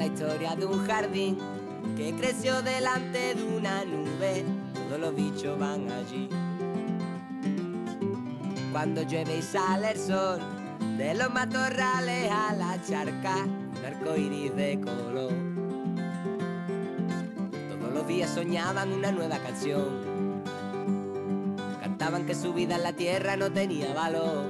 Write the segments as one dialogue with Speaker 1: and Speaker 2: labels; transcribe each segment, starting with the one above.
Speaker 1: historia de un jardín que creció delante de una nube. Todos los bichos van allí. Cuando llueve y sale el sol, de los matorrales a la charca, un arco iris de color. Todos los días soñaban una nueva canción, cantaban que su vida en la tierra no tenía valor.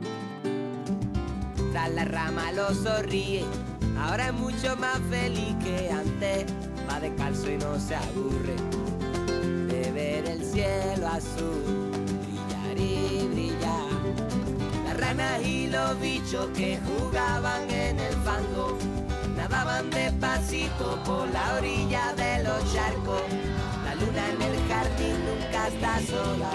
Speaker 1: Tras la rama lo sonríe, ahora es mucho más feliz que antes. Va descalzo y no se aburre de ver el cielo azul brillar y brillar. Las ranas y los bichos que jugaban en el fango nadaban despacito por la orilla de los charcos. La luna en el jardín nunca está sola,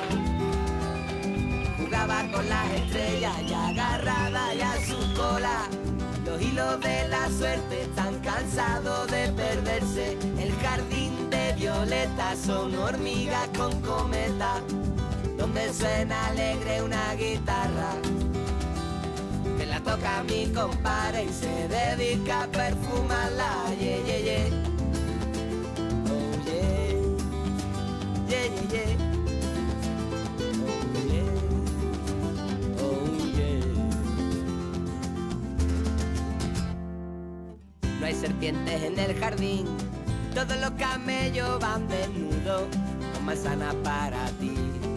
Speaker 1: jugaba con las estrellas y agarrada ya a su cola. Los hilos de la suerte están cansados de perderse. El jardín de violetas son hormigas con cometa, donde suena alegre una guitarra que la toca mi compadre y se dedica a perfumarla. Yeah, yeah, yeah. Oh yeah, yeah, yeah, yeah. No hay serpientes en el jardín, todos los camellos van desnudos, con manzana para ti.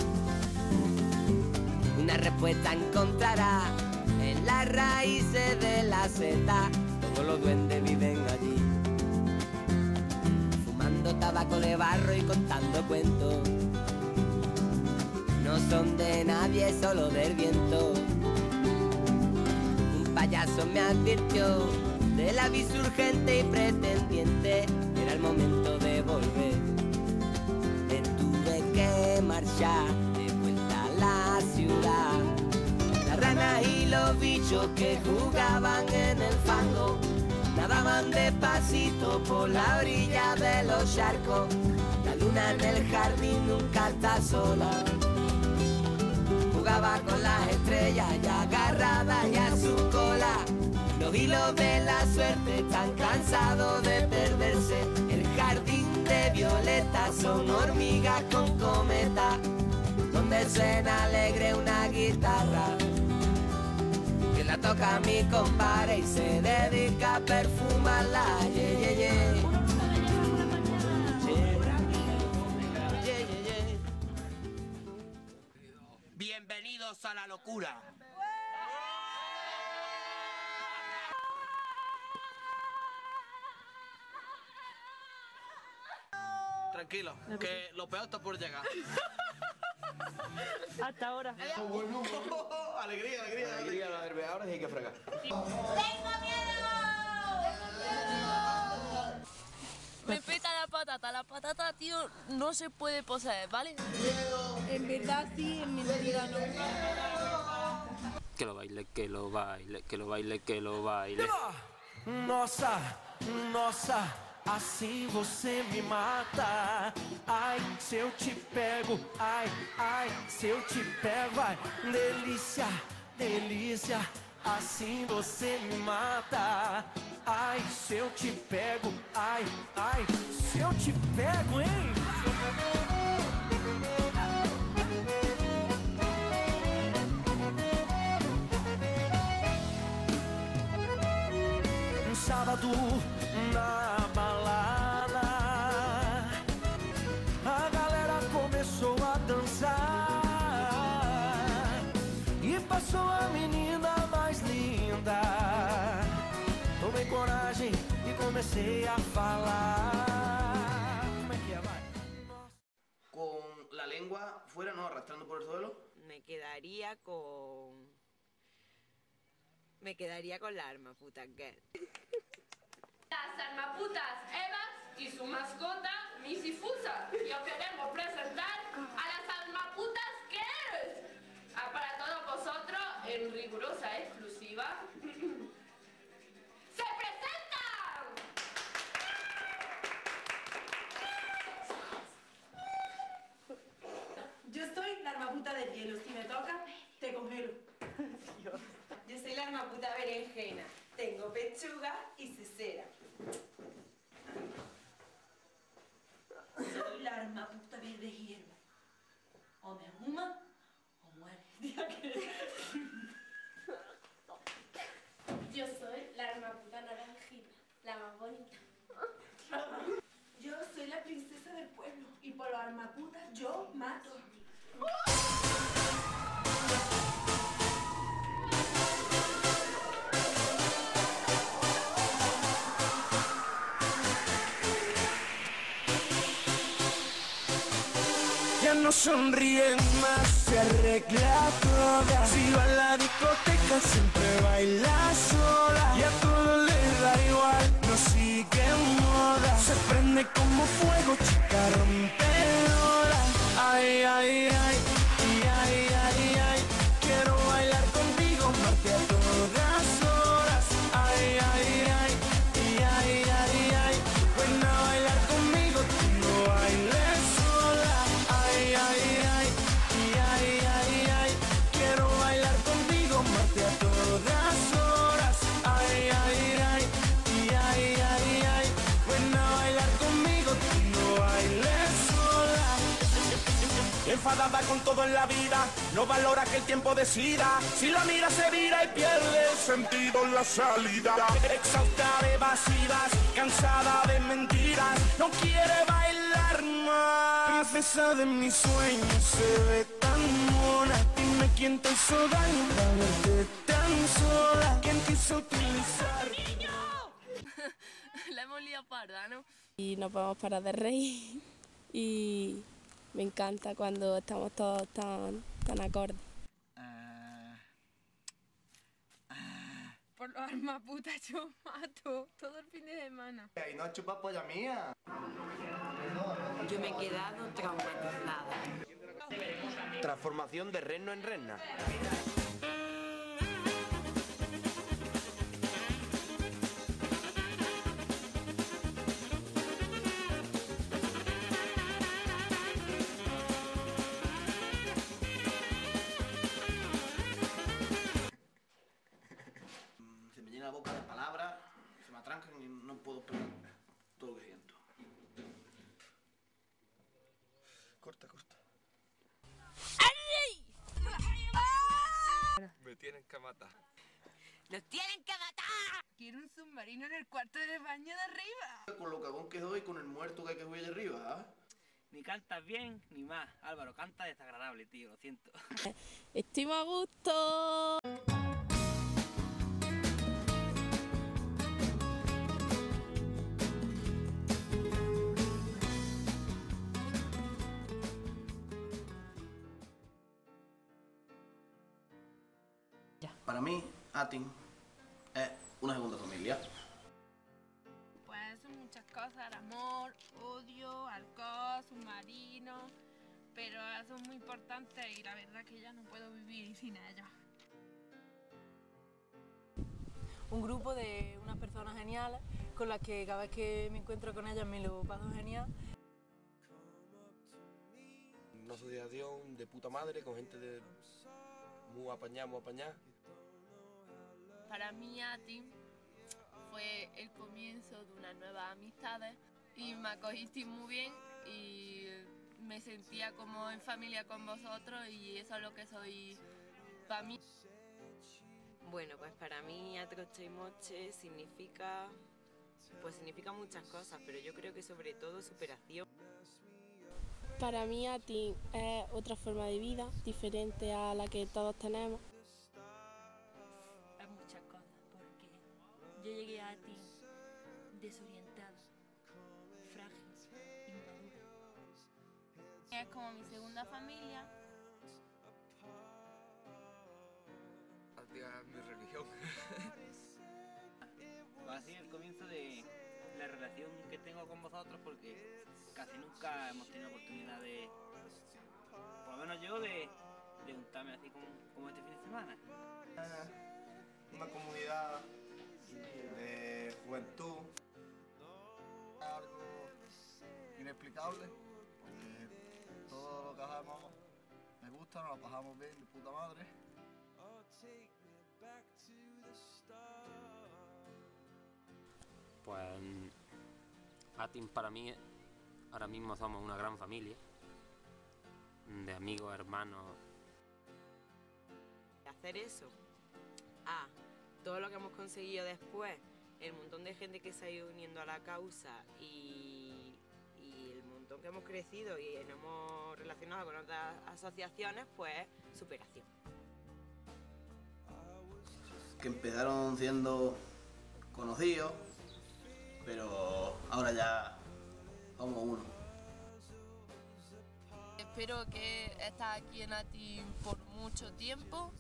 Speaker 1: Una respuesta encontrarás en las raíces de la seta, todos los duendes viven allí, fumando tabaco de barro y contando cuentos. No son de nadie, solo del viento. Un payaso me advirtió de la vis urgente y pretendiente, era el momento de volver. Me tuve que marchar de vuelta a la ciudad. Las ranas y los bichos que jugaban en el fango nadaban despacito por la orilla de los charcos. La luna en el jardín nunca está sola, jugaba con las estrellas y agarrada ya a su cola. Los hilos de la suerte están cansados de perderse. El jardín de violetas son hormigas con cometa, donde suena alegre una guitarra que la toca mi compadre y se dedica a perfumarla. Yeah, yeah, yeah. Yeah, yeah, yeah.
Speaker 2: Bienvenidos a la locura. Tranquilo, que lo peor está por llegar.
Speaker 3: Hasta ahora.
Speaker 2: Alegría, alegría, alegría. Ahora sí hay que fregar.
Speaker 4: ¡Tengo miedo!
Speaker 3: Me peta la patata, tío, no se puede poseer, ¿vale?
Speaker 4: En verdad sí, en mentira no.
Speaker 5: Que lo baile, que lo baile, que lo baile, que lo baile.
Speaker 6: Nossa, nossa, assim você me mata. Ai, se eu te pego, ai, ai, se eu te pego, ai, delícia, delícia, assim você me mata. Ai, se eu te pego, ai, ai, se eu te pego, hein? Um sábado na balada, a galera começou a dançar e passou a menina mais linda. Tomei coragem e comecei a falar. Como é que é, vai?
Speaker 2: Con la lengua fuera, no, arrastrando por el suelo.
Speaker 7: Me quedaría con la arma puta girl.
Speaker 8: Las armaputas Evas y su mascota Misifusa. Y os queremos presentar a las armaputas Girls. Para todos vosotros, en rigurosa exclusiva, ¡se presentan!
Speaker 4: Yo soy la armaputa del hielo. Si me toca, te congelo.
Speaker 7: Yo soy la armaputa berenjena. Tengo pechuga y cesera.
Speaker 3: más bonita.
Speaker 4: Yo soy la princesa del pueblo y por los armaputas yo mato.
Speaker 6: Ya no sonríen más, se arregla toda. Si va a la discoteca siempre baila sola. Y a todo le da igual, no sigue moda. Se prende como fuego, chica rompedora. Ay, ay, ay, y ay, ay, ay. Quiero bailar contigo, amarte a todas horas. Ay, ay, ay, y ay, ay, ay. Ven a bailar conmigo, tú no bailes sola. Ay, ay, ay, y ay, ay, ay. Quiero bailar contigo, amarte a todas horas. Ay, ay, ay, y ay, ay, ay. Ven a bailar conmigo, tú no bailes sola. Enfadada con todo en la vida, no valora que el tiempo decida. Si la mira se vira y pierde el sentido en la salida. Exhausta de evasivas, cansada de mentiras, no quiere bailar más. Princesa de mis sueños, se ve tan mona. Dime quién te hizo daño para verte tan sola. ¿Quién quiso utilizar?
Speaker 3: La hemos liado parda, ¿no?
Speaker 9: Y no podemos parar de reír y me encanta cuando estamos todos tan acordes.
Speaker 8: Por los armaputas yo mato todo el fin de semana.
Speaker 10: Y no chupas polla mía.
Speaker 7: Yo me he quedado traumatizada.
Speaker 10: Transformación de reno en rena.
Speaker 2: Se me llena la boca de palabras, se me atrancan y no puedo explicar todo lo que siento.
Speaker 10: Corta, corta.
Speaker 11: Me tienen que matar.
Speaker 7: ¡Nos tienen que matar!
Speaker 8: Quiero un submarino en el cuarto de baño de arriba.
Speaker 2: Con lo cagón que doy, con el muerto que hay que subir allá arriba, ¿ah?
Speaker 5: Ni cantas bien, ni más. Álvaro, canta desagradable, tío, lo siento.
Speaker 9: Estoy más a gusto.
Speaker 2: Para mí, Atin es una segunda familia.
Speaker 8: Pues son muchas cosas, el amor, odio, alcohol, submarino, pero son muy importantes y la verdad que ya no puedo vivir sin ellos.
Speaker 12: Un grupo de unas personas geniales con las que cada vez que me encuentro con ellas me lo paso genial.
Speaker 11: Una asociación de puta madre con gente de muy apañada, muy apañada.
Speaker 3: Para mí, Atin fue el comienzo de unas nuevas amistades y me acogisteis muy bien y me sentía como en familia con vosotros y eso es lo que soy para mí.
Speaker 7: Bueno, pues para mí Atroche y Moche significa muchas cosas, pero yo creo que sobre todo superación.
Speaker 9: Para mí Atin es otra forma de vida, diferente a la que todos tenemos.
Speaker 3: Es muchas cosas, porque yo llegué a Atin desorientada, frágil, inmadura. Es como mi segunda familia.
Speaker 11: Es mi religión.
Speaker 5: Va a ser el comienzo de la relación que tengo con vosotros porque casi nunca hemos tenido oportunidad de, por lo menos yo, de juntarme así como este fin de semana.
Speaker 10: Una comunidad de juventud. Algo inexplicable, porque todo lo que hacemos me gusta, nos lo pasamos bien de puta madre.
Speaker 5: Pues Atin para mí ahora mismo somos una gran familia de amigos, hermanos.
Speaker 7: Hacer eso, todo lo que hemos conseguido después, el montón de gente que se ha ido uniendo a la causa y el montón que hemos crecido y nos hemos relacionado con otras asociaciones, pues superación.
Speaker 2: Que empezaron siendo conocidos, pero ahora ya somos uno.
Speaker 3: Espero que estés aquí en ATIM por mucho tiempo.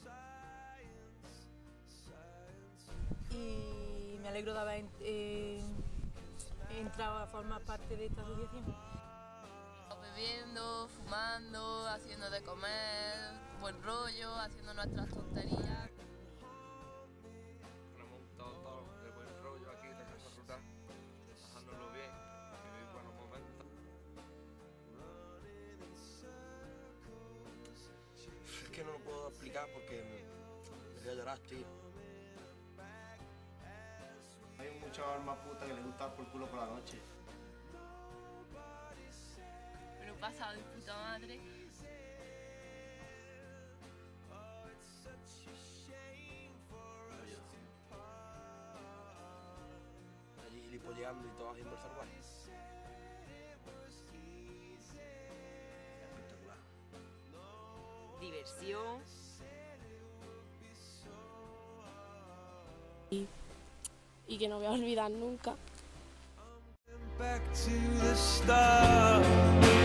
Speaker 12: Y me alegro de haber entrado a formar parte de esta asociación.
Speaker 3: Bebiendo, fumando, haciendo de comer, buen rollo, haciendo nuestras tonterías.
Speaker 11: Nos hemos gustado todo de buen rollo aquí en la Casa Rural, pasándolo bien, vivir buenos momentos. Es que no lo puedo explicar porque me voy a llorar, tío.
Speaker 2: Hay muchas almas putas que les gusta por culo por la noche.
Speaker 3: Me lo he pasado de puta madre.
Speaker 11: Allí gilipolleando y todo haciendo el salvaje.
Speaker 2: Espectacular.
Speaker 7: Diversión.
Speaker 9: Y que no voy a olvidar nunca.
Speaker 6: Back to the start.